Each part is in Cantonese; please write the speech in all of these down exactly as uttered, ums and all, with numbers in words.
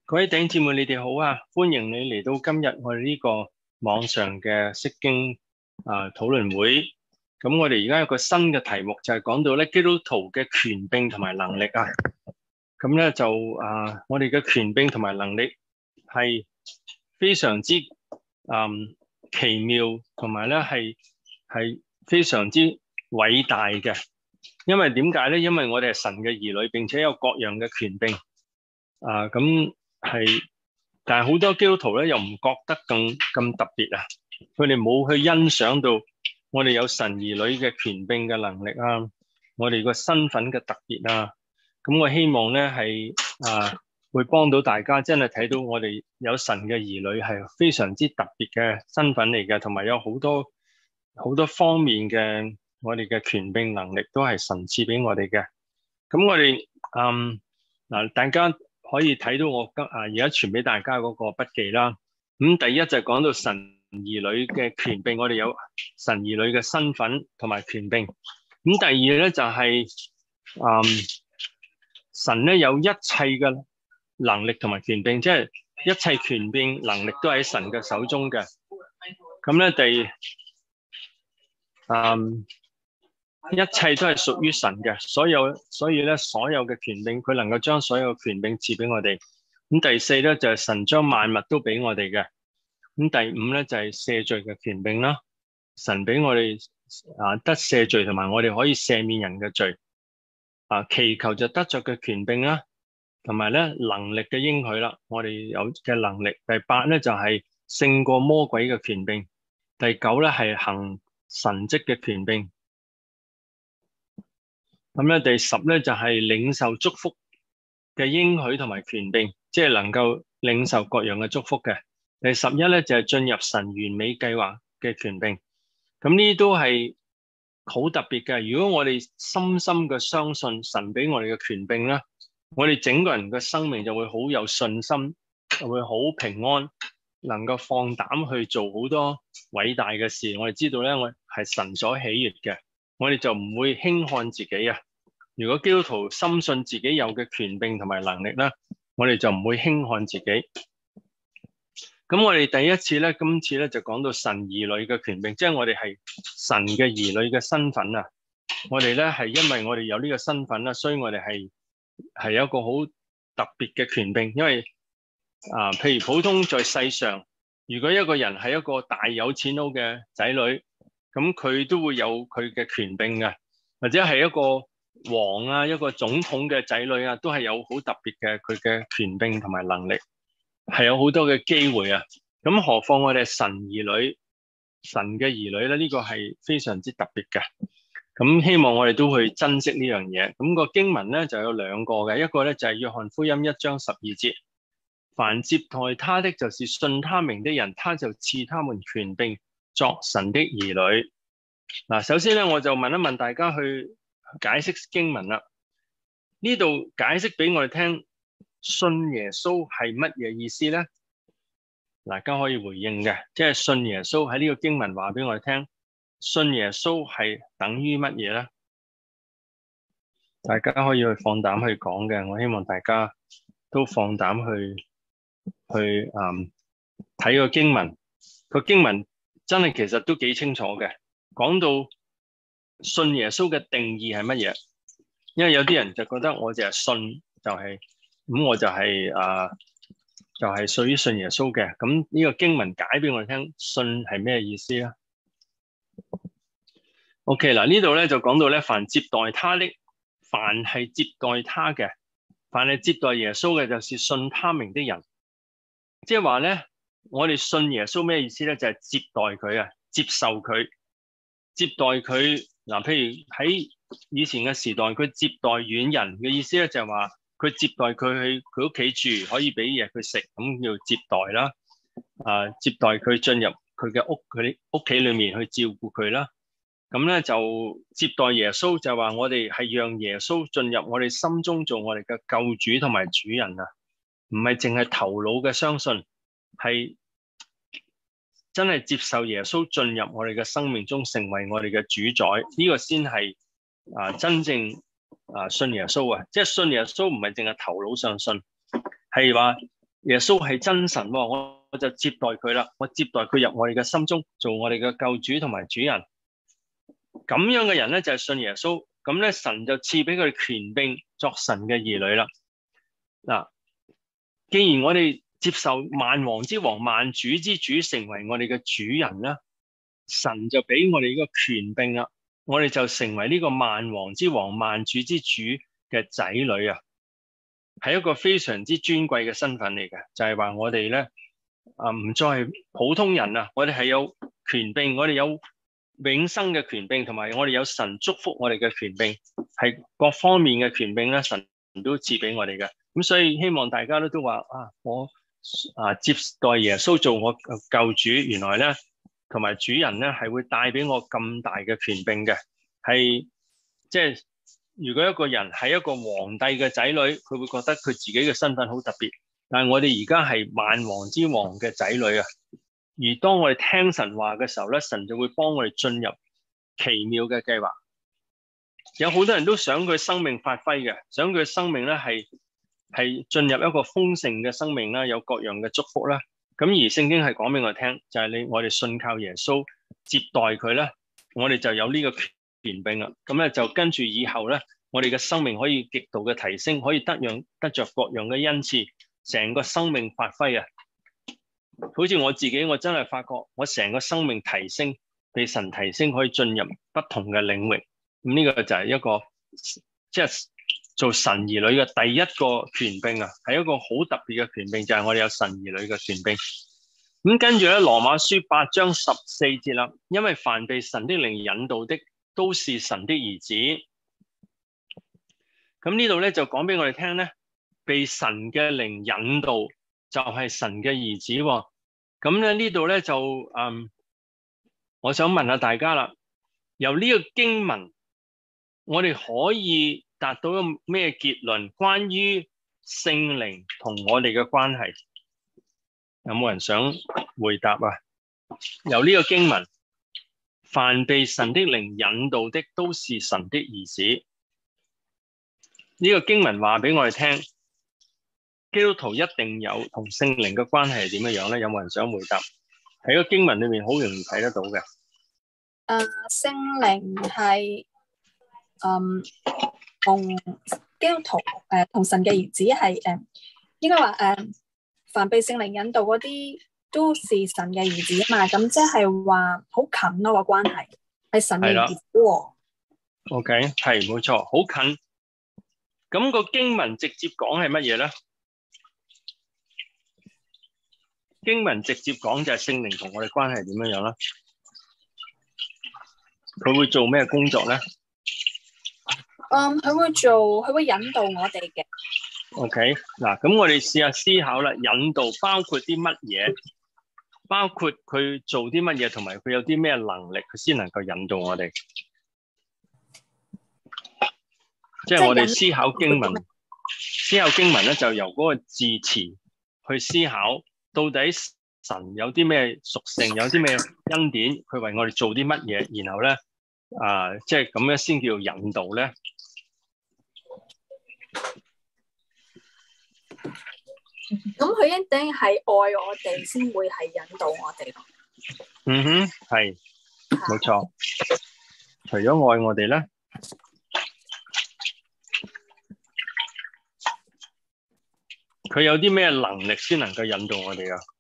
各位弟兄姊妹，你哋好啊！歡迎你嚟到今日我哋呢個網上嘅釋經啊討論會。咁我哋而家有個新嘅題目，就係講到咧基督徒嘅權柄同埋能力啊。咁咧就啊，我哋嘅權柄同埋能力係非常之嗯奇妙，同埋咧係係非常之偉大嘅。因為點解咧？因為我哋係神嘅兒女，並且有各樣嘅權柄啊。咁係，但係好多基督徒咧又唔覺得咁咁特別啊！佢哋冇去欣賞到我哋有神兒女嘅權柄嘅能力啊，我哋個身份嘅特別啊。咁我希望咧係啊，會幫到大家，真係睇到我哋有神嘅兒女係非常之特別嘅身份嚟嘅，同埋有好多好多方面嘅我哋嘅權柄能力都係神賜俾我哋嘅。咁我哋嗯嗱，大家可以睇到我今啊而家傳俾大家嗰個筆記啦。咁第一就係講到神兒女嘅權柄，我哋有神兒女嘅身份同埋權柄。咁第二咧就係、是、嗯神咧有一切嘅能力同埋權柄，即係一切權柄能力都喺神嘅手中嘅。咁咧第嗯一切都係屬於神嘅，所有所以咧所有嘅權柄，佢能夠將所有嘅權柄賜俾我哋。咁第四咧就係、是、神將萬物都俾我哋嘅。咁第五咧就係、是、赦罪嘅權柄啦，神俾我哋啊得赦罪，同埋我哋可以赦免人嘅罪。啊祈求就得着嘅權柄啦，同埋咧能力嘅應許啦，我哋有嘅能力。第八咧就係、是、勝過魔鬼嘅權柄。第九咧係行神蹟嘅權柄。咁咧第十咧就係、是、領受祝福嘅應許同埋權柄，即係能夠領受各樣嘅祝福嘅。第十一咧就係、是、進入神完美計劃嘅權柄。咁呢啲都係好特別嘅。如果我哋深深嘅相信神俾我哋嘅權柄咧，我哋整個人嘅生命就會好有信心，就會好平安，能夠放膽去做好多偉大嘅事。我哋知道咧，我係神所喜悅嘅。我哋就唔會輕看自己啊！如果基督徒深信自己有嘅權柄同埋能力咧，我哋就唔會輕看自己。咁我哋第一次咧，今次咧就講到神兒女嘅權柄，即係我哋係神嘅兒女嘅身份啊！我哋咧係因為我哋有呢個身份啦，所以我哋係係有一個好特別嘅權柄。因為啊，譬如普通在世上，如果一個人係一個大有錢佬嘅仔女，咁佢都會有佢嘅權柄嘅，或者係一個王啊，一個總統嘅仔女啊，都係有好特別嘅佢嘅權柄同埋能力，係有好多嘅機會啊。咁何況我哋係神兒女，神嘅兒女咧，呢個係非常之特別嘅。咁希望我哋都去珍惜呢樣嘢。咁個經文咧就有兩個嘅，一個咧就係約翰福音一章十二節，凡接待他的，就是信他名的人，他就賜他們權柄作神的兒女。嗱，首先咧，我就問一問大家去解釋經文啦。呢度解釋俾我哋聽，信耶穌係乜嘢意思咧？大家可以回應嘅，即係信耶穌喺呢個經文話俾我哋聽，信耶穌係等於乜嘢咧？大家可以去放膽去講嘅，我希望大家都放膽去去嗯睇個經文，個經文。真係其實都幾清楚嘅，講到信耶穌嘅定義係乜嘢？因為有啲人就覺得我就係信就係、是、咁，我就係、是、啊、呃，就係、是、屬於信耶穌嘅。咁呢個經文解俾我哋聽，信係咩意思咧 ？OK 嗱，呢度咧就講到咧，凡接待他的，凡係接待他嘅，凡係接待耶穌嘅，就是信他名的人。即係話咧。我哋信耶穌咩意思咧？就係、是、接待佢啊，接受佢，接待佢嗱。譬如喺以前嘅時代，佢接待遠人嘅意思咧，就係話佢接待佢去佢屋企住，可以俾嘢佢食，咁叫接待啦。啊，接待佢進入佢嘅屋，佢屋企裏面去照顧佢啦。咁咧就接待耶穌，就話我哋係讓耶穌進入我哋心中做我哋嘅救主同埋主人啊，唔係淨係頭腦嘅相信。係真係接受耶穌進入我哋嘅生命中，成為我哋嘅主宰，呢、這個先係啊真正啊信耶穌啊！即係信耶穌唔係淨係頭腦上信，係話耶穌係真神喎，我我就接待佢啦，我接待佢入我哋嘅心中，做我哋嘅救主同埋主人。咁樣嘅人咧就係信耶穌，咁咧神就賜俾佢哋權柄作神嘅兒女啦。嗱，既然我哋接受萬王之王、萬主之主成為我哋嘅主人啦，神就俾我哋呢個權柄啦，我哋就成為呢個萬王之王、萬主之主嘅仔女啊，係一個非常之尊貴嘅身份嚟嘅，就係話我哋咧啊唔再係普通人啊，我哋係有權柄，我哋有永生嘅權柄，同埋我哋有神祝福我哋嘅權柄，係各方面嘅權柄咧，神都賜俾我哋嘅。咁所以希望大家都都話啊，我啊接待耶穌做我救主，原來咧同埋主人咧係會帶俾我咁大嘅權柄嘅，係即係如果一個人係一個皇帝嘅仔女，佢會覺得佢自己嘅身份好特別，但係我哋而家係萬王之王嘅仔女啊！而當我哋聽神話嘅時候咧，神就會幫我哋進入奇妙嘅計劃。有好多人都想佢生命發揮嘅，想佢生命咧係係進入一個豐盛嘅生命啦，有各樣嘅祝福啦。咁而聖經係講俾我聽，就係你我哋信靠耶穌接待佢咧，我哋就有呢個權柄啦。咁咧就跟住以後咧，我哋嘅生命可以極度嘅提升，可以得樣得着各樣嘅恩賜，成個生命發揮啊！好似我自己，我真係發覺我成個生命提升，被神提升，可以進入不同嘅領域。咁呢個就係一個即係、就是、做神兒女嘅第一個權柄啊，係一個好特別嘅權柄，就係、是、我哋有神兒女嘅權柄。咁跟住咧，羅馬書八章十四節啦，因為凡被神的靈引導的，都是神的兒子。咁呢度咧就講俾我哋聽咧，被神嘅靈引導就係神嘅兒子喎。咁咧呢度咧就嗯，我想問下大家啦，由呢個經文，我哋可以達到一個咩結論？關於聖靈同我哋嘅關係，有冇人想回答啊？由呢個經文，凡被神的靈引導的，都是神的兒子。呢個經文話俾我哋聽，基督徒一定有同聖靈嘅關係係點樣樣咧？有冇人想回答？喺個經文裏面好容易睇得到嘅。 誒，聖靈係嗯同基督徒誒同神嘅兒子係誒，應該話誒，凡被聖靈引導嗰啲都是神嘅兒子啊嘛。咁即係話好近咯個關係，係神嘅兒子喎。 OK，係冇錯，好近。咁個經文直接講係乜嘢咧？經文直接講就係聖靈同我哋關係點樣樣啦。佢會做咩工作咧？ 嗯，佢會做，佢會引導我哋嘅。 OK，嗱，咁我哋試下思考啦。引導包括啲乜嘢？包括佢做啲乜嘢，同埋佢有啲咩能力，佢先能夠引導我哋。即係我哋思考經文，思考經文咧就由嗰個字詞去思考，到底神有啲咩屬性，有啲咩恩典，佢為我哋做啲乜嘢，然後咧啊，即係咁樣先叫引導咧。 咁佢一定係愛我哋，先會係引導我哋。 嗯哼，係冇錯。除咗愛我哋咧。佢有啲咩能力先能夠引導我哋啊？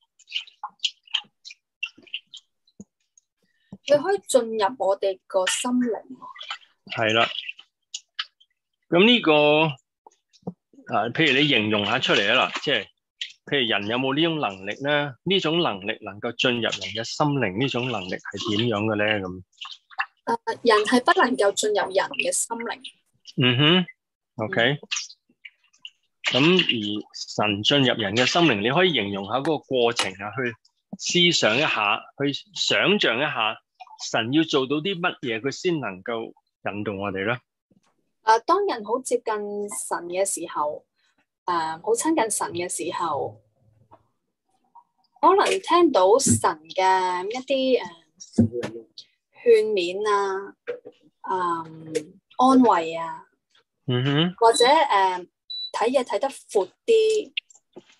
佢可以進入我哋個心靈。係啦，咁呢、這個啊，譬如你形容下出嚟啊嗱，即係譬如人有冇呢種能力咧？呢種能力能夠進入人嘅心靈，呢種能力係點樣嘅咧？咁誒，人係不能夠進入人嘅心靈。 嗯哼 ，OK。咁而神進入人嘅心靈，你可以形容下嗰個過程啊，去思想一下，去想像一下，神要做到啲乜嘢，佢先能夠引導我哋咧？ 誒，當人好接近神嘅時候，誒，好親近神嘅時候，可能聽到神嘅一啲誒勸勉啊，誒安慰啊， 嗯哼， 或者誒。睇嘢睇得闊啲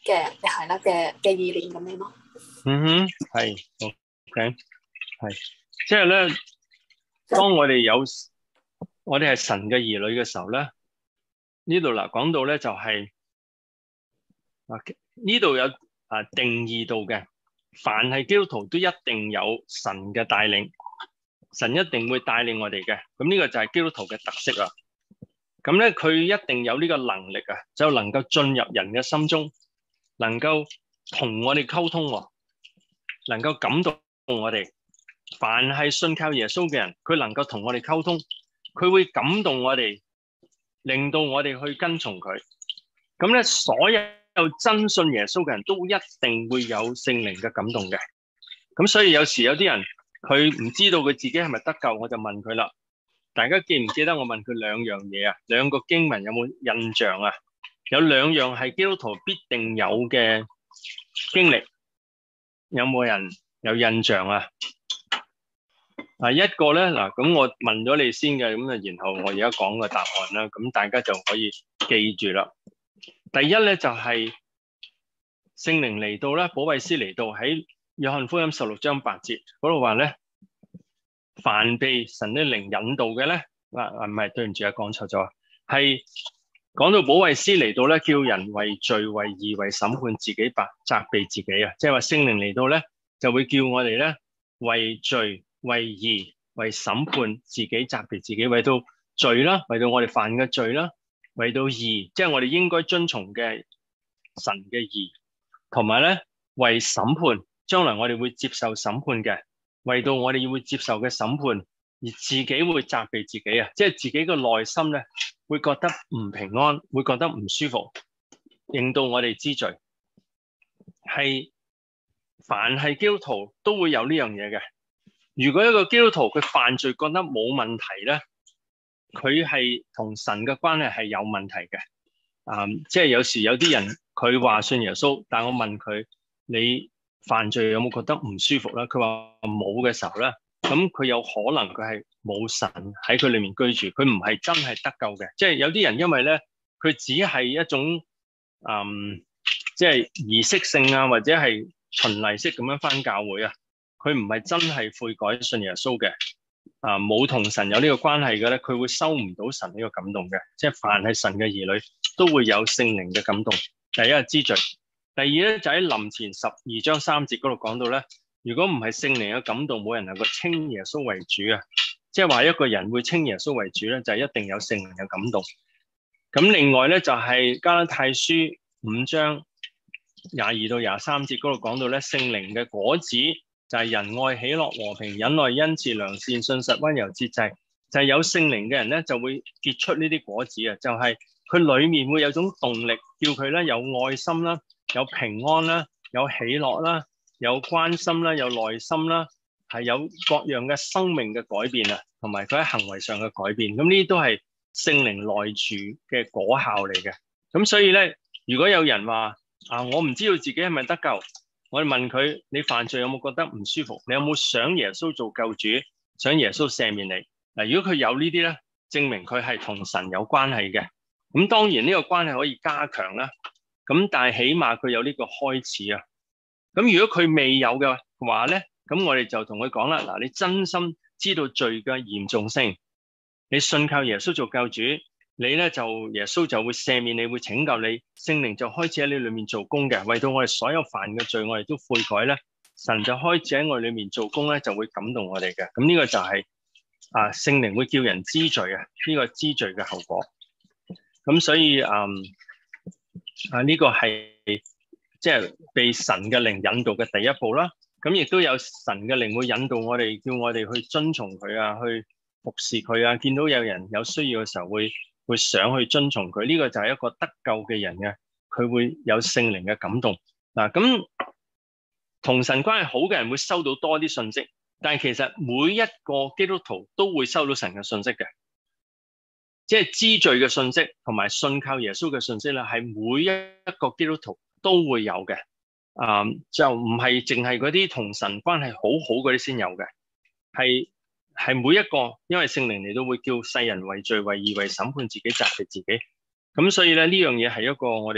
嘅係啦嘅嘅意念咁樣咯。 嗯哼，係 OK，係即係咧，當我哋有我哋係神嘅兒女嘅時候咧，呢度嗱講到咧就係啊呢度有啊定義到嘅，凡係基督徒都一定有神嘅帶領，神一定會帶領我哋嘅，咁呢個就係基督徒嘅特色啦。咁咧佢一定有呢個能力啊，就能夠進入人嘅心中，能夠同我哋溝通，能夠感動我哋。凡係信靠耶穌嘅人，佢能夠同我哋溝通，佢會感動我哋，令到我哋去跟從佢。咁咧，所有真信耶穌嘅人都一定會有聖靈嘅感動嘅。咁所以有時有啲人佢唔知道佢自己係咪得救，我就問佢啦。大家記唔記得我問佢兩樣嘢啊？兩個經文有冇印象啊？有兩樣係基督徒必定有嘅經歷，有冇人有印象啊？啊，一個咧嗱，咁我問咗你先嘅，咁啊，然後我而家講個答案啦，咁大家就可以記住啦。第一咧就係聖靈嚟到咧，保惠師嚟到喺約翰福音十六章八節嗰度話咧，凡被神的靈引導嘅咧，啊啊唔係，對唔住啊，講錯咗，係講到保惠師嚟到咧，叫人為罪、為義、為審判自己，白責備自己啊，即係話聖靈嚟到咧，就會叫我哋咧為罪、為義、為審判自己，責備自己，為到罪啦，為到我哋犯嘅罪啦，為到義，即係我哋應該遵從嘅神嘅義，同埋咧為審判，將來我哋會接受審判嘅，為到我哋會接受嘅審判，而自己會責備自己啊，即係自己嘅內心咧會覺得唔平安，會覺得唔舒服，令到我哋知罪。係凡係基督徒都會有呢樣嘢嘅。如果一個基督徒佢犯罪覺得冇問題咧，佢係同神嘅關係係有問題嘅。啊、嗯，即係有時有啲人佢話信耶穌，但我問佢你犯罪有冇覺得唔舒服咧？佢話冇嘅時候咧，咁佢有可能佢係冇神喺佢裏面居住，佢唔係真係得救嘅。即係有啲人因為咧，佢只係一種嗯，即係儀式性啊，或者係循例式咁樣返教會啊。佢唔係真係悔改信耶穌嘅，啊冇同神有呢個關係嘅咧，佢會收唔到神呢個感動嘅。即係凡係神嘅兒女都會有聖靈嘅感動。第一係知罪，第二咧就喺林前十二章三節嗰度講到咧，如果唔係聖靈嘅感動，冇人能夠稱耶穌為主啊。即係話一個人會稱耶穌為主咧，就係一定有聖靈嘅感動。咁另外咧就係加拉太書五章廿二到廿三節嗰度講到咧，聖靈嘅果子。就係仁愛、喜樂、和平、忍耐、恩慈、良善、信實、溫柔、節制，就係、是、有聖靈嘅人咧，就會結出呢啲果子啊！就係、是、佢裏面會有種動力，叫佢咧有愛心啦，有平安啦，有喜樂啦，有關心啦，有耐心啦，係有各樣嘅生命嘅改變啊，同埋佢喺行為上嘅改變。咁呢啲都係聖靈內住嘅果效嚟嘅。咁所以咧，如果有人話啊，我唔知道自己係咪得救？我哋問佢：你犯罪有冇覺得唔舒服？你有冇想耶穌做救主？想耶穌赦免你？嗱，如果佢有呢啲咧，證明佢係同神有關係嘅。咁當然呢個關係可以加強啦。咁但係起碼佢有呢個開始啊。咁如果佢未有嘅話咧，咁我哋就同佢講啦。嗱，你真心知道罪嘅嚴重性，你信靠耶穌做救主。你咧就耶穌就會赦免你，會拯救你，聖靈就開始喺你裏面做工嘅，為到我哋所有犯嘅罪，我哋都悔改咧，神就開始喺我哋裏面做工咧，就會感動我哋嘅。咁呢個就係、是、啊聖靈會叫人知罪啊，呢、這個知罪嘅後果。咁所以嗯啊呢、這個係即係被神嘅靈引導嘅第一步啦。咁亦都有神嘅靈會引導我哋，叫我哋去遵從佢啊，去服侍佢啊。見到有人有需要嘅時候會。會想去遵從佢，呢、這個就係一個得救嘅人嘅，佢會有聖靈嘅感動。嗱，咁同神關係好嘅人會收到多啲信息，但係其實每一個基督徒都會收到神嘅信息嘅，即係知罪嘅信息同埋信靠耶穌嘅信息咧，係每一個基督徒都會有嘅。啊、嗯，就唔係淨係嗰啲同神關係好好嗰啲先有嘅，係。係每一個，因為聖靈嚟到會叫世人為罪、為義、為審判自己、責備自己。咁所以咧呢樣嘢係一個我哋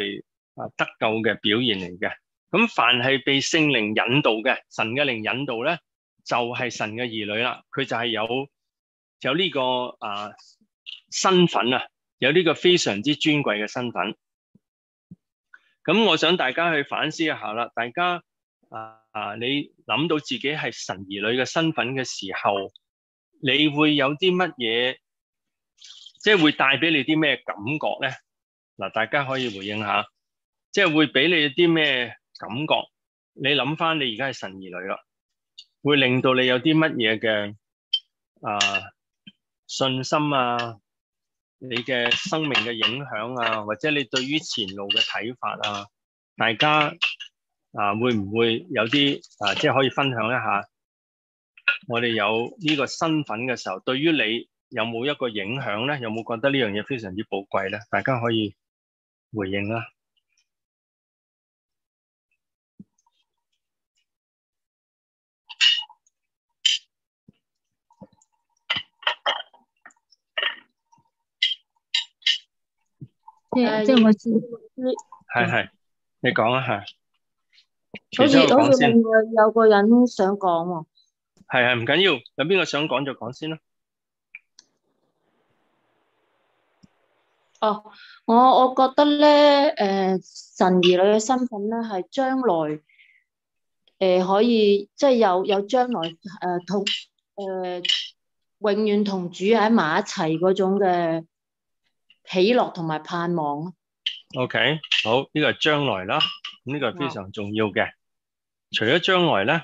啊得救嘅表現嚟嘅。咁凡係被聖靈引導嘅，神嘅靈引導咧，就係、是、神嘅兒女啦。佢就係有有呢、這個啊身份啊，有呢個非常之尊貴嘅身份。咁我想大家去反思一下啦，大家啊啊，你諗到自己係神兒女嘅身份嘅時候，你會有啲乜嘢，即係會帶俾你啲咩感覺咧？嗱，大家可以回應下，即係會俾你啲咩感覺？你諗翻你而家係神兒女啦，會令到你有啲乜嘢嘅啊信心啊，你嘅生命嘅影響啊，或者你對於前路嘅睇法啊，大家啊會唔會有啲啊即係可以分享一下？我哋有呢個身份嘅時候，對於你有冇一個影響咧？有冇覺得呢樣嘢非常之寶貴咧？大家可以回應啦。 即係即係我知， 係係，你講一下。 好似好似另外有個人想講喎。 係係，唔緊要，有邊個想講就講先啦。 哦，我我覺得咧，誒神兒女嘅身份咧係將來誒可以即係有有將來誒同誒永遠同主喺埋一齊嗰種嘅喜樂同埋盼望。 OK，好，呢個係將來啦，咁呢個係非常重要嘅。除咗將來咧，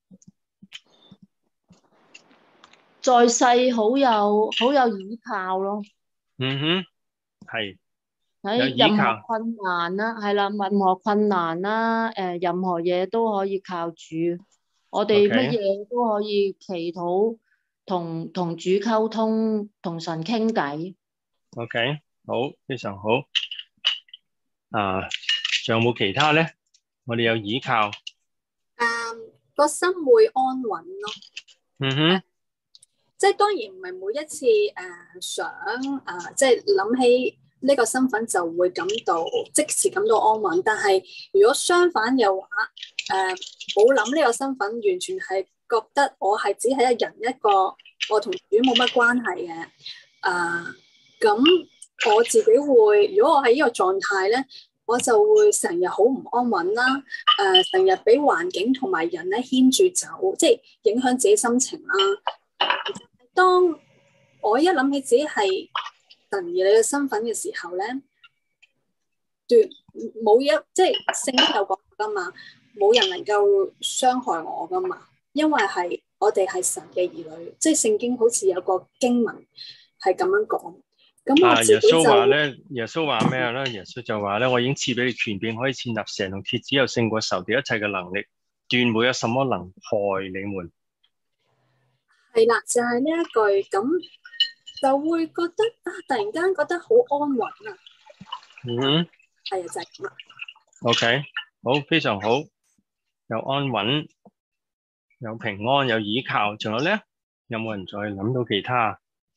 在世好有好有依靠咯。 嗯哼，係喺任何困難啦，係啦，任何困難啦，誒，任何嘢都可以靠主。我哋乜嘢都可以祈禱，同同主溝通，同神傾偈。 OK，好，非常好。啊，仲有冇其他咧？我哋有依靠。 誒，個心會安穩咯。 嗯哼。 即係當然唔係每一次誒、呃、想誒、呃，即係諗起呢個身份就會感到即時感到安穩。但係如果相反嘅話，誒冇諗呢個身份，完全係覺得我係只係一人一個，我同主冇乜關係嘅。誒、呃、咁我自己會，如果我喺呢個狀態咧，我就會成日好唔安穩啦。誒成日俾環境同埋人咧牽住走，即係影響自己心情啦。當我一諗起自己係神兒女嘅身份嘅時候咧，絕冇一即係聖經有講噶嘛，冇人能夠傷害我噶嘛，因為係我哋係神嘅兒女，即係聖經好似有個經文係咁樣講。咁我自己就、啊、耶穌話咧，耶穌話咩咧？耶穌就話咧，我已經賜俾你權柄，可以踐踏蛇同蠍子，有勝過仇敵一切嘅能力，斷沒有什麼能害你們。 係啦，就係呢一句，咁就會覺得啊，突然間覺得好安穩啊。 嗯哼， 係啊，就係咁啦。 OK，好，非常好，有安穩，有平安，有依靠，仲有咧，有冇人再諗到其他？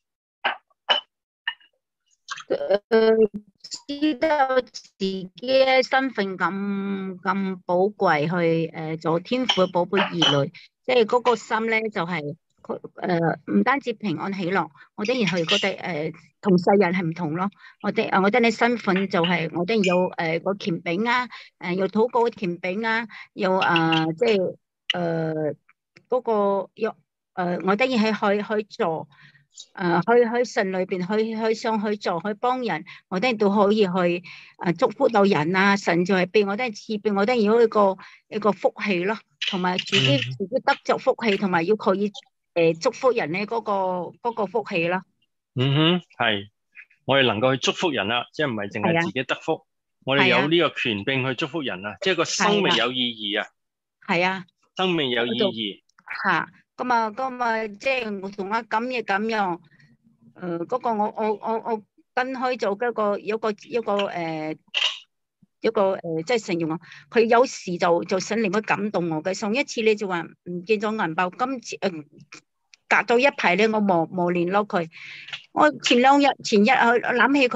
誒，知道自己嘅身份咁咁寶貴，去誒做天父嘅寶貝兒女，即係嗰個心咧就係、是。佢誒唔單止平安喜樂，我當然係覺得誒同世人係唔同咯。我哋誒我覺得你身份就係、是、我當然有誒個權柄啊，誒有禱告嘅權柄啊，有誒即係誒嗰個有誒、呃、我當然係去去做誒、呃、去去神裏邊去去上去做去幫人，我當然都可以去誒祝福到人啊。神就係俾我當然賜俾我當然有一個一個福氣咯，同埋自己自己得着福氣，同埋要可以。誒，祝福人咧嗰個嗰個福氣啦。 嗯哼，係，我哋能夠去祝福人啦，即係唔係淨係自己得福，我哋有呢個權柄去祝福人啊，即係個生命有意義啊。 係啊， 生命有意義。 吓，咁啊，咁啊，即係我同我咁嘅咁樣，誒，嗰個我我我我跟開做嗰個有個一個誒。一個誒，即係形容啊！佢有時就就想令佢感動我嘅。上一次你就話唔見咗銀包，今次誒、呃、隔咗一排咧，我冇冇聯絡佢。我前兩日前日去諗起佢，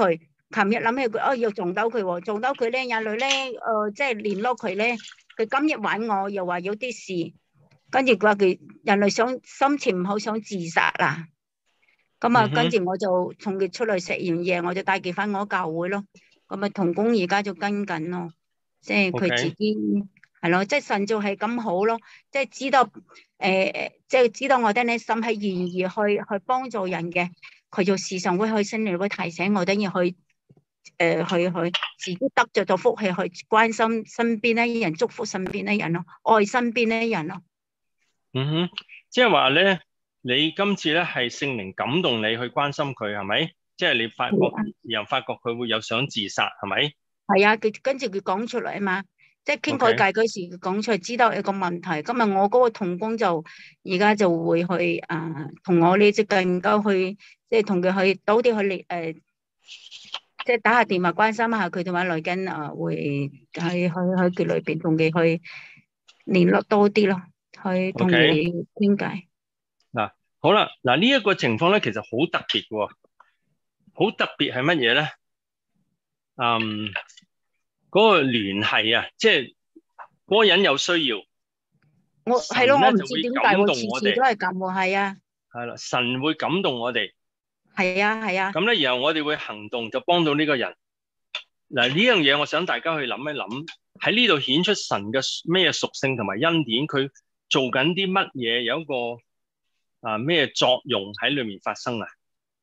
琴日諗起佢，哦又撞到佢喎，撞到佢咧，眼淚咧，誒即係聯絡佢咧，佢今日揾我又話有啲事，跟住佢話佢人類想心情唔好想自殺啦，咁啊嗯哼跟住我就同佢出嚟食完嘢，我就帶佢翻我教會咯，咁啊同工而家就跟緊咯，即係佢 OK 自己係咯，即係神就係咁好咯，即係知道誒誒，即係知道我哋咧心係願意去去幫助人嘅，佢就時常會去聖靈會提醒我哋要去。誒，去去自己得着咗福氣，去關心身邊啲人，祝福身邊啲人咯，愛身邊啲人咯。 嗯哼，即係話咧，你今次咧係聖靈感動你去關心佢，係咪？即係你發覺又發覺佢會有想自殺，係咪？ 係啊，佢跟住佢講出嚟啊嘛，即係傾佢偈嗰時，佢講出嚟，知道有個問題。今日我嗰個同工就而家就會去啊，同我呢隻更加去，即係同佢去多啲去嚟誒。即係打下電話關心下佢，同埋來緊啊，會喺喺喺佢裏邊同佢去聯絡多啲咯，去同佢傾偈。 嗱，好啦，嗱呢一個情況咧，其實好特別嘅，好特別係乜嘢咧？嗯，嗰個聯繫啊，即係嗰個人有需要， 我係咯，我唔知點解喎， 次次都係咁喎，係啊， 係啦，神會感動我哋。 係啊係啊， 咁咧，然後我哋會行動，就幫到呢個人。嗱，呢樣嘢，我想大家去諗一諗，喺呢度顯出神嘅咩屬性同埋恩典，佢做緊啲乜嘢，有一個啊咩作用喺裏面發生啊？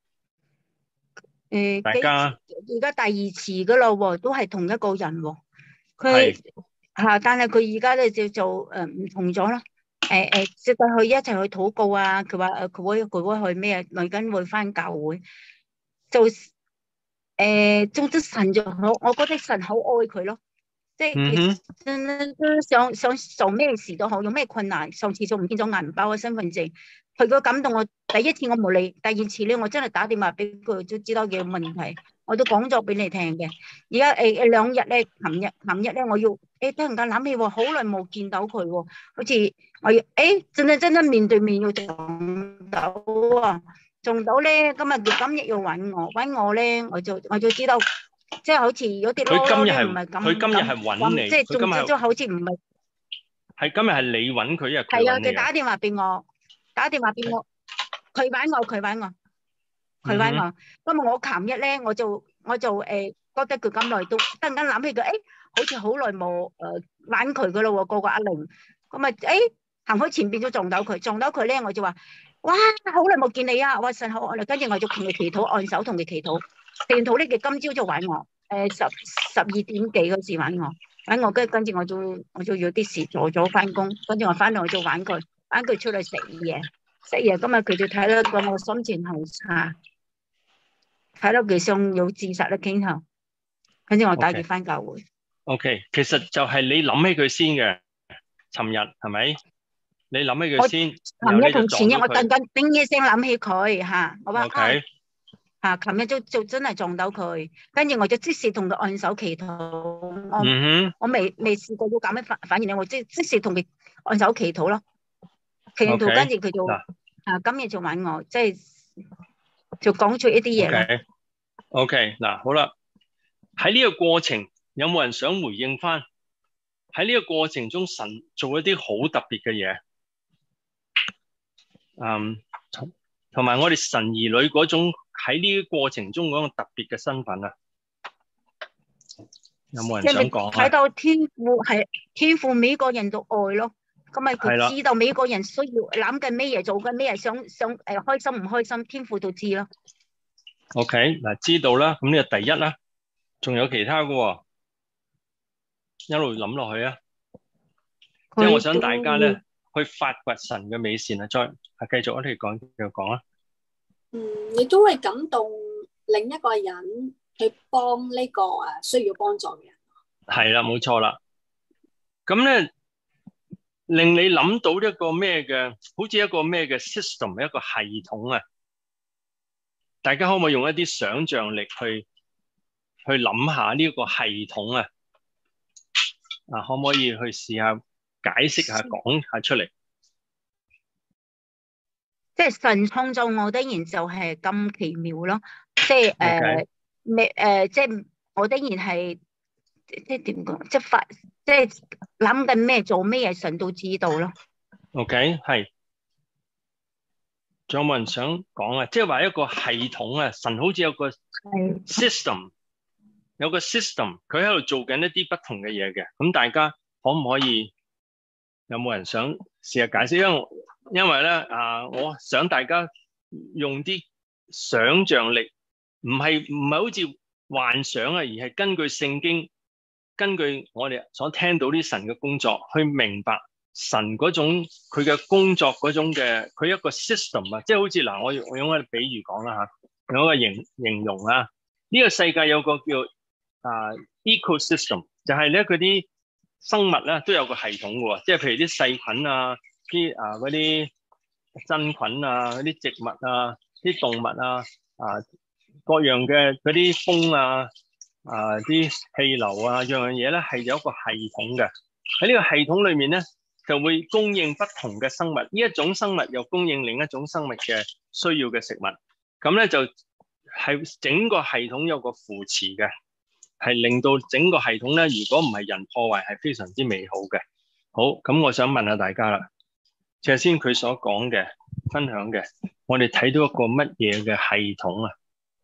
誒， 大家而家第二次噶咯喎，都係同一個人喎。佢嚇，但係佢而家咧就做誒唔同咗啦。誒誒，即係去一齊去禱告啊！佢話誒，佢會佢會去咩？嚟緊會返教會，就誒，總之神就好，我覺得神好愛佢咯。即係其實想想做咩事都好，有咩困難，上次就唔見咗銀包啊、身份證，佢個感動我。第一次我冇理，第二次咧我真係打電話俾佢，都知道嘅問題，我都講咗俾你聽嘅。而家誒誒兩日咧，琴日琴日咧，我要誒突然間諗起喎，好耐冇見到佢喎，好似我要誒真係真係面對面要撞到啊，撞到咧，今日佢今日要揾我，揾我咧，我就我就知道，即係好似有啲囉囉咧，唔係咁， 佢今日係揾你， 即係總之都好似唔係， 係今日係你揾佢啊？ 係啊，佢打電話俾我，打電話俾我。佢揾我，佢揾我，佢揾我。咁啊，我琴日咧，我就我就誒覺得佢咁耐都，突然間諗起佢，誒好似好耐冇誒揾佢噶咯喎，個個阿玲。咁啊，誒行開前邊都撞到佢，撞到佢咧，我就話：哇，好耐冇見你啊！我神好愛你。跟住我就同佢祈禱，按手同佢祈禱。祈禱咧，佢今朝就揾我，誒十十二點幾嗰時揾我，揾我跟跟住我就我就有啲事做咗翻工，跟住我翻嚟我就揾佢，揾佢出嚟食嘢。食嘢，今日佢就睇到咁，我心情好差，睇到佢想有自殺嘅傾向，跟住我帶佢翻教會。 O、okay. K， 其實就係你諗起佢先嘅，尋日係咪？你諗起佢先， 尋日同前日我突然間叮一聲諗起佢吓，我話啊吓，尋日就就真係撞到佢，跟住我就即時同佢按手祈禱。我、嗯、我未未試過要咁樣反反應，我即即時同佢按手祈禱咯。祈禱跟住佢就啊，今日就揾我，即係就講出一啲嘢咯。 O K， 嗱好啦，喺呢個過程有冇人想回應翻？喺呢個過程中，神做一啲好特別嘅嘢，嗯，同埋我哋神兒女嗰種喺呢個過程中嗰個特別嘅身份啊，有冇人想講？ 睇到天父係天父每個人都愛咯。咁咪佢知道每個人需要諗緊咩嘢，做緊咩嘢，想想誒開心唔開心，天父都知咯。 O K， 嗱知道啦，咁呢個第一啦，仲有其他嘅喎，一路諗落去啊。即係我想大家咧去發掘神嘅美善啊，再啊繼續我哋講繼續講啊。 嗯，你都會感動另一個人去幫呢個誒需要幫助嘅人。 係啦，冇錯啦。咁咧。令你諗到一個咩嘅，好似一個咩嘅 system， 一個系統啊！大家可唔可以用一啲想像力去去諗下呢個系統啊？啊，可唔可以去試下解釋下、講下出嚟？ 即係神創造我哋，然就係咁奇妙咯！即係誒， 咩誒，即係我當然係即係點講，即係發即係諗緊咩做咩嘢，神都知道咯。 OK，係。仲有冇人想講啊？即係話一個系統啊，神好似有個 system，有個 system，佢喺度做緊一啲不同嘅嘢嘅。咁大家可唔可以有冇人想試下解釋？因為因為咧啊，我想大家用啲想像力，唔係唔係好似幻想啊，而係根據聖經，根據我哋所聽到啲神嘅工作，去明白神嗰種佢嘅工作嗰種嘅，佢一個 system 啊，即係好似嗱，我用我用一個比喻講啦嚇，用一個形形容啊，呢個世界有個叫啊 ecosystem，就係咧佢啲生物咧都有個系統嘅喎，即係譬如啲細菌啊，啲啊嗰啲真菌啊，嗰啲植物啊，啲動物啊，啊各樣嘅嗰啲風啊，啊啲氣流啊，樣樣嘢咧係有一個系統嘅，喺呢個系統裏面咧，就會供應不同嘅生物，呢一種生物又供應另一種生物嘅需要嘅食物，咁咧就係整個系統有個扶持嘅，係令到整個系統咧，如果唔係人破壞，係非常之美好嘅。好，咁我想問下大家啦，頭先佢所講嘅分享嘅，我哋睇到一個乜嘢嘅系統啊？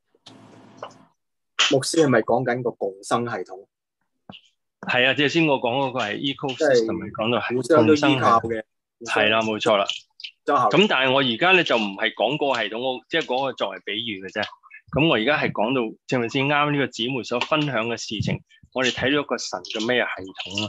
牧師係咪講緊個共生系統？ 係啊，即係先我講嗰個係 ecosystem，咪講到係互相都共生依靠嘅。 係啦，冇錯啦。 咁咁但係我而家咧就唔係講嗰個系統，我即係嗰個作為比喻嘅啫。咁我而家係講到正咪先啱呢個姊妹所分享嘅事情，我哋睇到一個神嘅咩系統啊？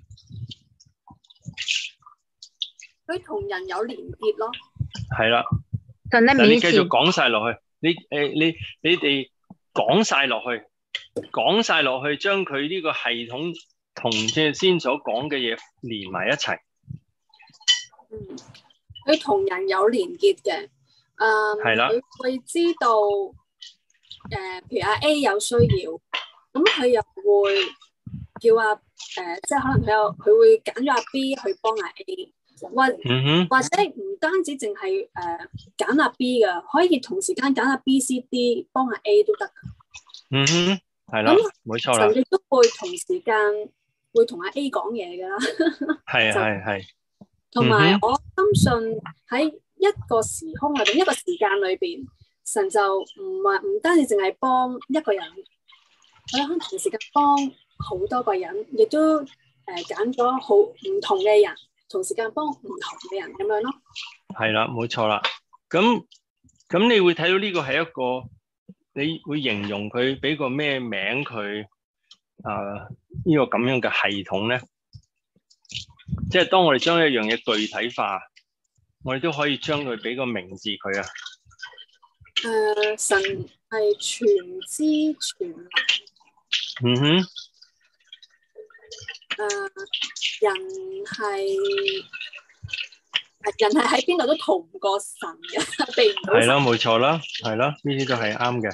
佢同人有連結咯。 係啦， 神咧， 你繼續講晒落去，你誒你你哋講晒落去。講晒落去，將佢呢個系統同即係先所講嘅嘢連埋一齊。 嗯，佢同人有連結嘅，誒， 係啦， 佢會知道，誒、呃，譬如阿 A 有需要，咁佢又會叫阿誒、呃，即係可能佢有佢會揀咗阿 B 去幫阿 A，或、 嗯哼， 或者唔單止淨係誒揀阿 B 噶，可以同時間揀阿 B、C、D 幫阿 A 都得。 嗯哼。係啦，冇錯啦。 神亦都會同時間會同阿 A 講嘢㗎啦。 係係係。 同埋我深信喺一個時空或者一個時間裏邊，神就唔係唔單止淨係幫一個人，佢可能同時間幫好多個人，亦都誒揀咗好唔同嘅人，同時間幫唔同嘅人咁樣咯。係啦，冇錯啦。咁咁你會睇到呢個係一個。你會形容佢俾個咩名佢啊？呢個咁樣嘅系統咧，即係當我哋將一樣嘢具體化，我哋都可以將佢俾個名字佢啊。誒、呃，神係全知全能。嗯哼。誒、呃，人係人係喺邊度都逃唔過神嘅，避唔到神。係啦，冇錯啦，係啦，呢啲都係啱嘅。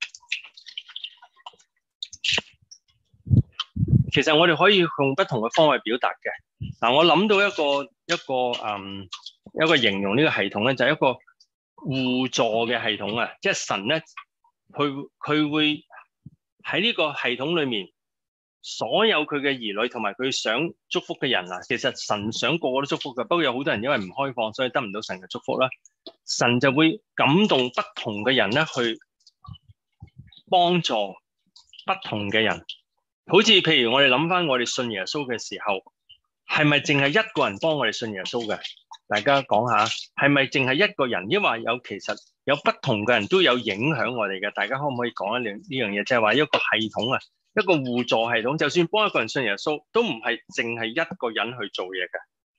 其實我哋可以用不同嘅方法表達嘅。嗱，我諗到一個一個嗯一個形容呢個系統咧，就係、是、一個互助嘅系統啊！即係神咧，佢佢會喺呢個系統裏面，所有佢嘅兒女同埋佢想祝福嘅人啊，其實神想個個都祝福嘅，不過有好多人因為唔開放，所以得唔到神嘅祝福啦。神就會感動不同嘅人咧，去幫助不同嘅人。好似譬如我哋諗翻我哋信耶穌嘅時候，係咪淨係一個人幫我哋信耶穌嘅？大家講下，係咪淨係一個人？因為有其實有不同嘅人都有影響我哋嘅。大家可唔可以講一樣呢樣嘢？即係話一個系統啊，一個互助系統。就算幫一個人信耶穌，都唔係淨係一個人去做嘢嘅。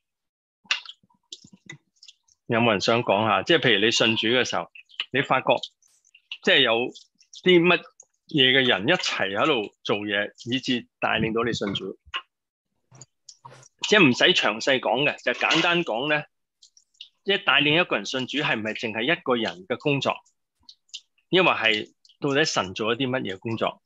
有冇人想講下？即係譬如你信主嘅時候，你發覺即係有啲乜嘢嘅人一齊喺度做嘢，以致帶領到你信主。即係唔使詳細講嘅，就簡單講咧，即係帶領一個人信主係唔係淨係一個人嘅工作，因為係到底神做一啲乜嘢工作？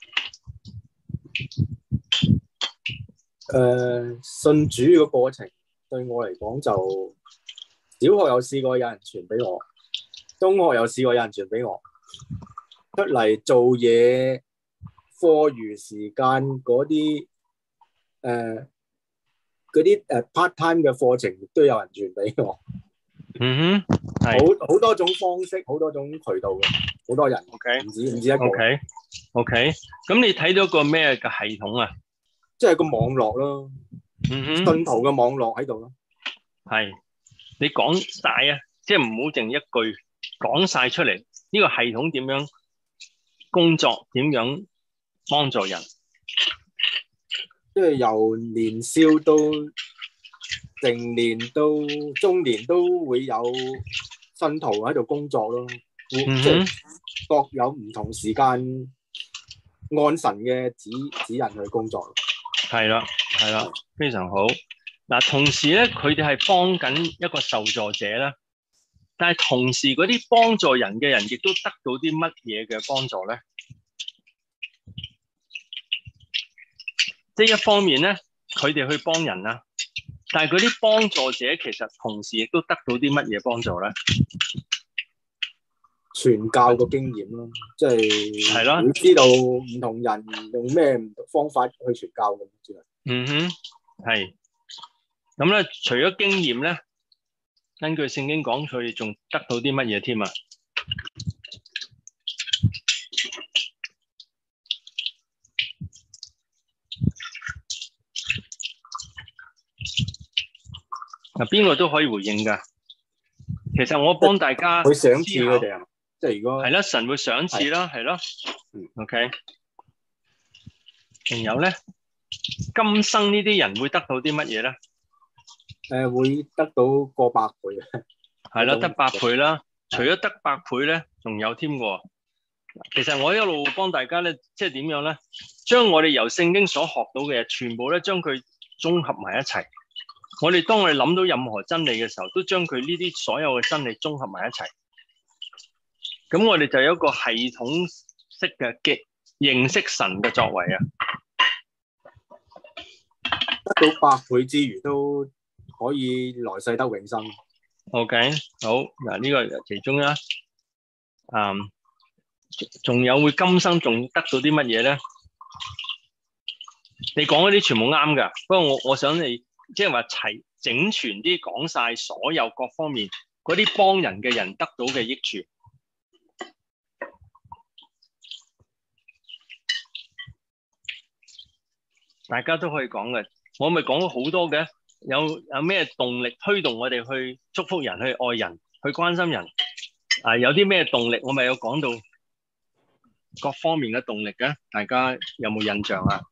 誒、呃，信主嘅過程對我嚟講，就小學有試過有人傳俾我，中學有試過有人傳俾我。 出嚟做嘢，課餘時間嗰啲誒嗰啲誒 part time 嘅課程，亦都有人傳俾我。 嗯哼， 好係好多種方式，好多種渠道嘅，好多人。 OK 唔止唔止一個。 OK OK，咁你睇到個咩嘅系統啊？ 即係個網絡咯， 嗯哼， 信徒嘅網絡喺度咯。 係你講晒啊，即係唔好淨一句講晒出嚟。呢個系統點樣工作？點樣幫助人？ 即係由年少到成年到中年都會有信徒喺度工作咯。即係各有唔同時間按神嘅指指引去工作。 係啦，係啦，非常好。嗱，同時咧，佢哋係幫緊一個受助者啦，但係同時嗰啲幫助人嘅人，亦都得到啲乜嘢嘅幫助咧？即係一方面咧，佢哋去幫人啦，但係嗰啲幫助者其實同時亦都得到啲乜嘢幫助咧？ 傳教嘅經驗咯，即係係咯， 會知道唔同人用咩唔同方法去傳教咁之類。 嗯哼，係。咁咧，除咗經驗咧，根據聖經講，佢哋仲得到啲乜嘢添啊？嗱，邊個都可以回應㗎。其實我幫大家會賞賜佢哋啊，即係如果係啦，神會賞賜啦，係咯。OK，仲有咧，今生呢啲人會得到啲乜嘢咧？ 誒，會得到過百倍嘅。 係啦，得百倍啦。除咗得百倍咧，仲有添喎。其實我一路幫大家咧，即係點樣咧？將我哋由聖經所學到嘅嘢，全部咧將佢綜合埋一齊。我哋當我哋諗到任何真理嘅時候，都將佢呢啲所有嘅真理綜合埋一齊。咁我哋就有一個系統式嘅嘅認識神嘅作為啊。 得到百倍之餘，都可以來世得永生。 OK，好，嗱，呢個其中啦，嗯，仲有會今生仲得到啲乜嘢咧？你講嗰啲全部啱㗎，不過我我想你即係話齊整全啲講晒所有各方面嗰啲幫人嘅人得到嘅益處。大家都可以講嘅，我咪講咗好多嘅。有有咩動力推動我哋去祝福人、去愛人、去關心人？啊，有啲咩動力？我咪有講到各方面嘅動力嘅，大家有冇印象啊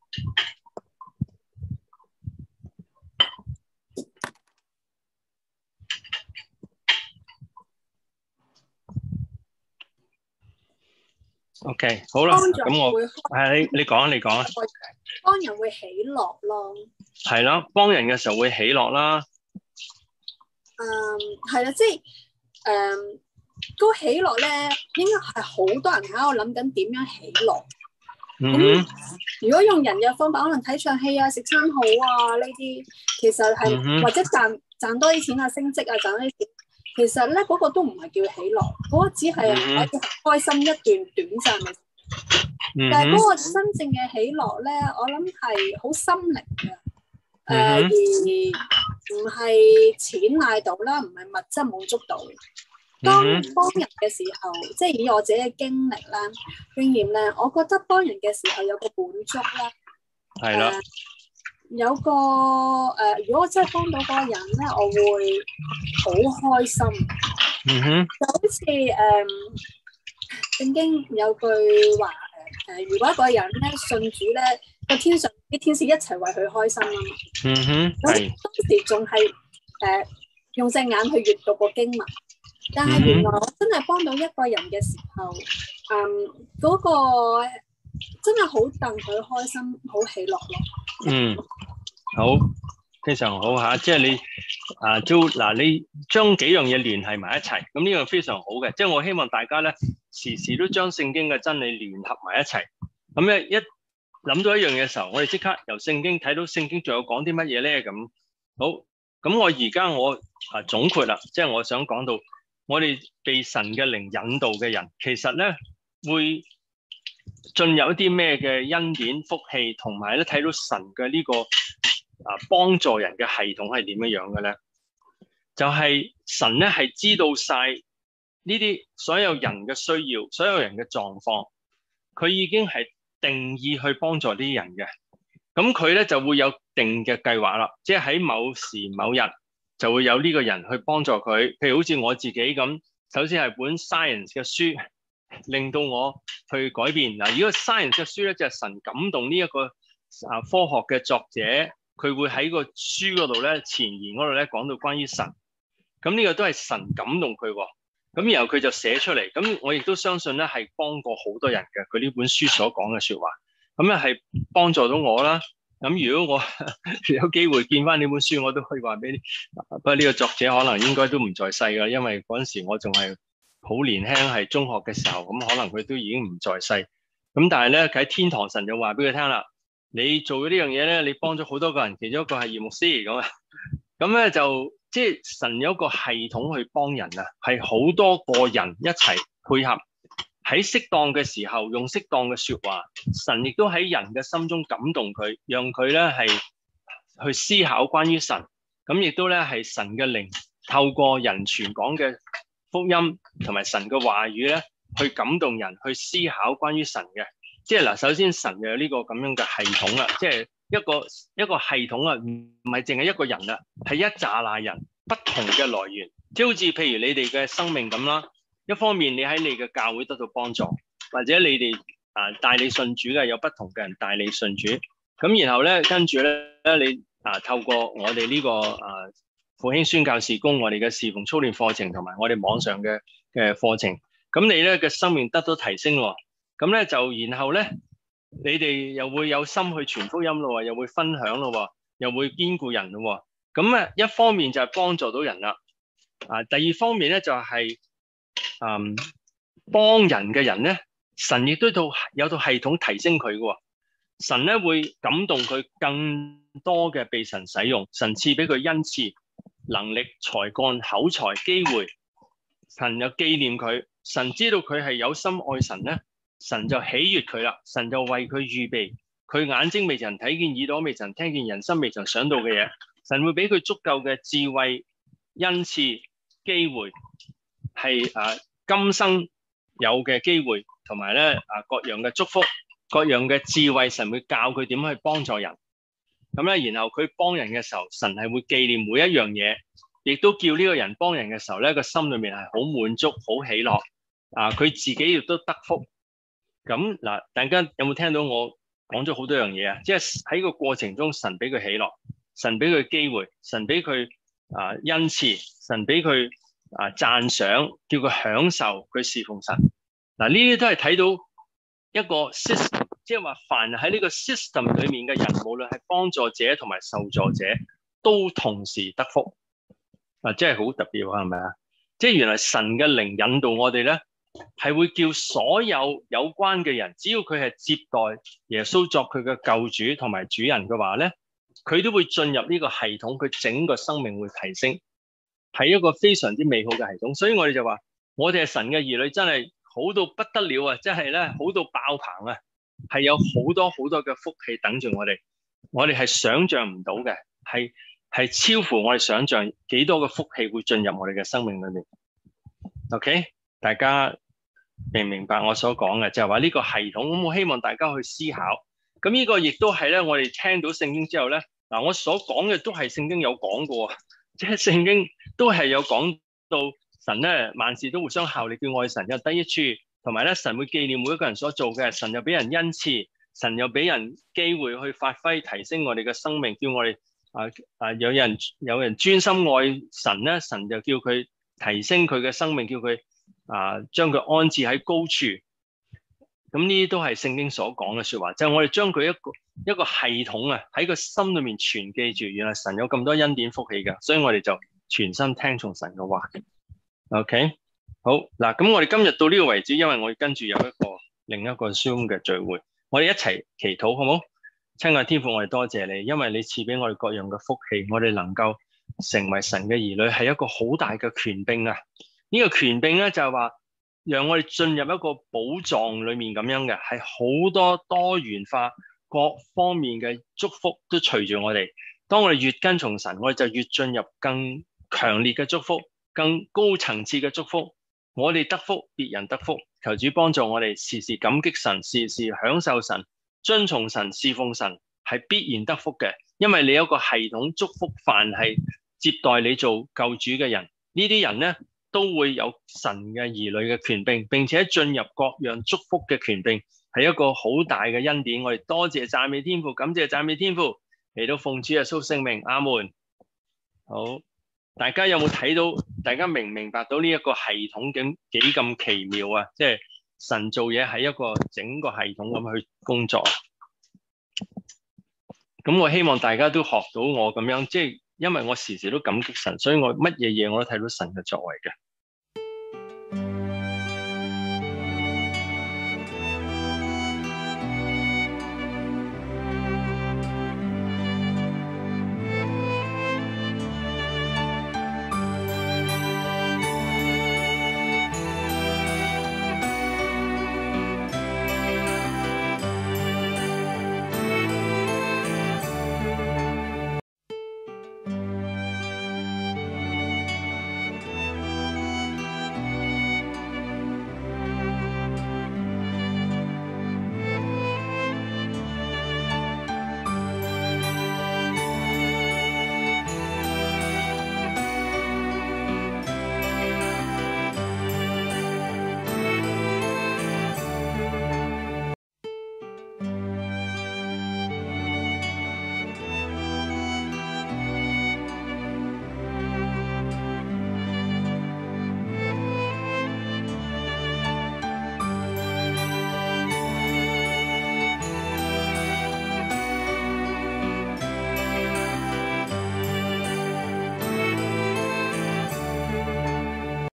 ？OK， 好啦，咁我係你你講你講啊。 幫人會喜樂咯。 係啦，幫人嘅時候會喜樂啦。 嗯，係啦，即係誒，嗰個喜樂咧，應該係好多人喺度諗緊點樣喜樂。咁、嗯、如果用人嘅方法，可能睇場戲啊、食餐好啊呢啲，其實係、嗯、或者賺賺多啲錢啊、升職啊、賺多啲錢，其實咧嗰、嗰個都唔係叫喜樂，嗰、嗰個只係可以開心一段短暫嘅。嗯、但係嗰個真正嘅喜樂咧，我諗係好心靈嘅，誒、呃嗯、而唔係錢買到啦，唔係物質滿足到。當幫人嘅時候，即係以我自己嘅經歷啦、經驗咧，我覺得幫人嘅時候有個滿足啦，係啦、呃，有個誒、呃，如果我真係幫到嗰個人咧，我會好開心。嗯哼，就好似誒聖經有句話。誒、呃，如果一個人咧信主咧，個天上啲天使一齊為佢開心啊嘛。嗯哼，咁當時仲係誒用隻眼去閱讀個經文，但係原來我真係幫到一個人嘅時候，嗯，嗰、那個真係好戥佢開心，好喜樂咯。嗯， 好，非常好吓，即係你啊，都嗱，你將幾樣嘢聯繫埋一齊，咁呢個非常好嘅，即係我希望大家咧。時時都將聖經嘅真理聯合埋一齊，咁咧一諗到一樣嘢嘅時候，我哋即刻由聖經睇到聖經仲有講啲乜嘢咧？咁好，咁我而家我啊總括啦，即係我想講到，我哋被神嘅靈引導嘅人，其實咧會進入一啲咩嘅恩典福氣，同埋咧睇到神嘅呢、這個啊幫助人嘅系統係點樣樣嘅咧？就係、是、神咧係知道晒呢啲所有人嘅需要，所有人嘅狀況，佢已經係定義去幫助啲人嘅。咁佢咧就會有定嘅計劃啦，即係喺某時某日就會有呢個人去幫助佢。譬如好似我自己咁，首先係本 science 嘅書，令到我去改變。嗱，如果 science 嘅書咧就係、是、神感動呢一個啊科學嘅作者，佢會喺個書嗰度咧前言嗰度咧講到關於神。咁呢個都係神感動佢喎。咁然後佢就寫出嚟。咁我亦都相信咧係幫過好多人嘅。佢呢本書所講嘅説話。咁咧係幫助到我啦。咁如果我有機會見翻呢本書，我都可以話俾你。不過呢個作者可能應該都唔在世㗎，因為嗰陣時我仲係好年輕，係中學嘅時候，咁可能佢都已經唔在世。咁但係咧喺天堂神就話俾佢聽啦，你做咗呢樣嘢咧，你幫咗好多個人，其中一個係葉牧師咁啊。咁咧就即係神有一個系統去幫人啊，係好多個人一齊配合。喺適當嘅時候用適當嘅說話，神亦都喺人嘅心中感動佢，讓佢咧係去思考關於神。咁亦都咧係神嘅靈透過人傳講嘅福音同埋神嘅話語咧，去感動人去思考關於神嘅。即係嗱，首先神有呢個咁樣嘅系統啦，即係一個一個系統啊，唔係淨係一個人啊，係一紮那人不同嘅來源。即係好似譬如你哋嘅生命咁啦。一方面你喺你嘅教會得到幫助，或者你哋啊帶你信主嘅有不同嘅人帶你信主，咁然後咧跟住咧你啊透過我哋呢、這個啊復興宣教事工，我哋嘅侍奉操練課程同埋我哋網上嘅嘅課程，咁你咧嘅生命得到提升喎，咁咧就然後咧你哋又會有心去傳福音咯，又會分享咯，又會堅固人咯，咁啊一方面就係幫助到人啦，啊第二方面咧就係、是。嗯，幫人嘅人咧，神亦都套有套系統提升佢嘅。神咧會感動佢更多嘅被神使用，神賜俾佢恩賜、能力、才幹、口才、機會。神又紀念佢，神知道佢係有心愛神咧，神就喜悅佢啦。神就為佢預備，佢眼睛未曾睇見，耳朵未曾聽見，人心未曾想到嘅嘢。神會俾佢足夠嘅智慧、恩賜、機會。係啊，今生有嘅機會，同埋咧啊各樣嘅祝福，各樣嘅智慧，神會教佢點去幫助人。咁咧，然後佢幫人嘅時候，神係會紀念每一樣嘢，亦都叫呢個人幫人嘅時候咧，個心裏面係好滿足、好喜樂。啊，佢自己亦都得福。咁嗱，大家有冇聽到我講咗好多樣嘢啊？即係喺個過程中，神俾佢喜樂，神俾佢機會，神俾佢啊恩賜，神俾佢。啊！讚賞，叫佢享受佢侍奉神。嗱，呢啲都係睇到一個 system， 即係話凡喺呢個 system 裏面嘅人，無論係幫助者同埋受助者，都同時得福。嗱、啊，真係好特別喎，係咪啊？即係原來神嘅靈引導我哋咧，係會叫所有有關嘅人，只要佢係接待耶穌作佢嘅救主同埋主人嘅話咧，佢都會進入呢個系統，佢整個生命會提升。係一個非常之美好嘅系統，所以我哋就話，我哋係神嘅兒女，真係好到不得了啊！真係咧，好到爆棚啊！係有好多好多嘅福氣等住我哋，我哋係想象唔到嘅，係係超乎我哋想象幾多嘅福氣會進入我哋嘅生命裏面。OK， 大家明唔明白我所講嘅？就係話呢個系統，咁我希望大家去思考。咁呢個亦都係咧，我哋聽到聖經之後咧，嗱，我所講嘅都係聖經有講過。即係聖經都係有講到神咧，萬事都互相效力，叫愛神有得益處，同埋咧神會紀念每一個人所做嘅，神又俾人恩賜，神又俾人機會去發揮提升我哋嘅生命，叫我哋啊啊有人有人專心愛神咧，神就叫佢提升佢嘅生命，叫佢啊將佢安置喺高處。咁呢啲都係聖經所講嘅說話，就係、是、我哋將佢一個一個系統啊喺個心裏面存記住，原來神有咁多恩典福氣嘅，所以我哋就全心聽從神嘅話。OK， 好嗱，咁我哋今日到呢個為止，因為我哋跟住有一個另一個 Zoom 嘅聚會，我哋一齊祈禱好唔好？親愛天父，我哋多謝你，因為你賜俾我哋各樣嘅福氣，我哋能夠成為神嘅兒女，係一個好大嘅權柄啊！呢、這個權柄咧就係話。 讓我哋進入一個寶藏裏面咁樣嘅，係好多多元化各方面嘅祝福都隨住我哋。當我哋越跟從神，我哋就越進入更強烈嘅祝福，更高層次嘅祝福。我哋得福，別人得福。求主幫助我哋時時感激神，時時享受神，遵從神，侍奉神，係必然得福嘅。因為你有個系統祝福，凡係接待你做救主嘅人，呢啲人呢都會有神嘅兒女嘅權柄，並且進入各樣祝福嘅權柄，係一個好大嘅恩典。我哋多謝讚美天父，感謝讚美天父，嚟到奉主耶穌聖名，阿門。好。大家有冇睇到？大家明唔明白到呢一個系統幾幾咁奇妙啊？即係神做嘢係一個整個系統咁去工作。咁我希望大家都學到我咁樣，即係因為我時時都感激神，所以我乜嘢嘢我都睇到神嘅作為嘅。